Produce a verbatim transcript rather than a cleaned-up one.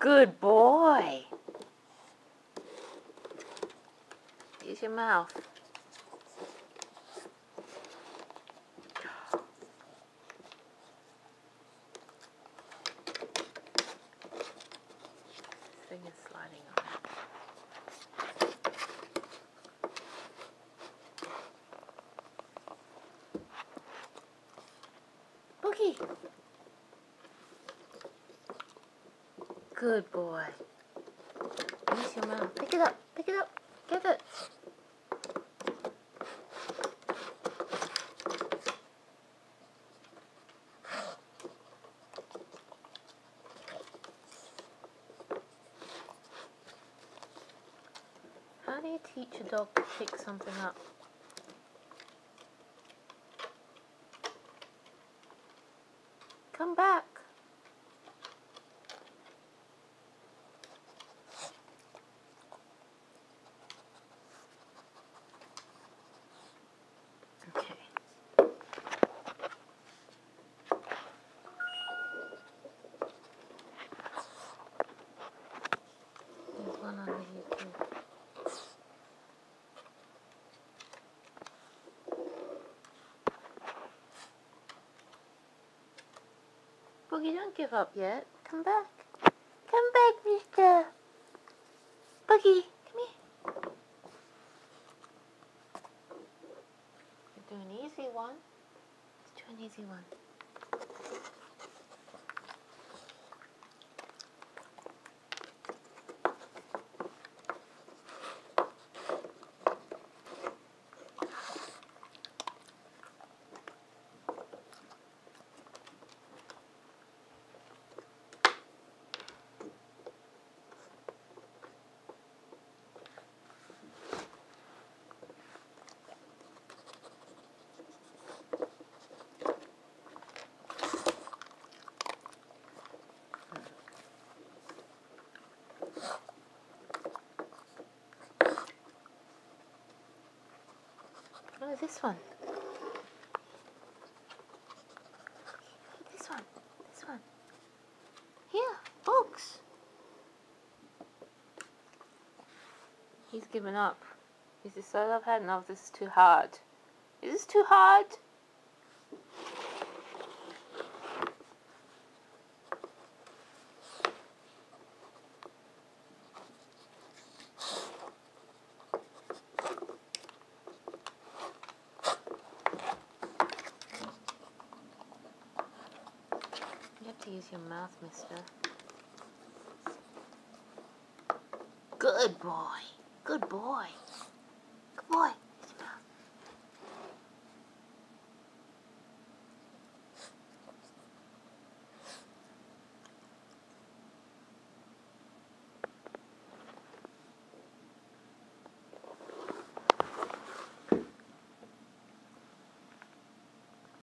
Good boy. Use your mouth. This thing is sliding on. Boogie. Good boy. Use your mouth. Pick it up. Pick it up. Get it. How do you teach a dog to pick something up? Come back. Okay. There's one under here too. Boogie, don't give up yet. Come back. Come back, mister. Boogie, come here. Let's do an easy one. Let's do an easy one. Oh, this one. This one. This one. Here, books. He's given up. He decided I've had enough. This is too hard. Is this too hard? You have to use your mouth, mister. Good boy. Good boy. Good boy.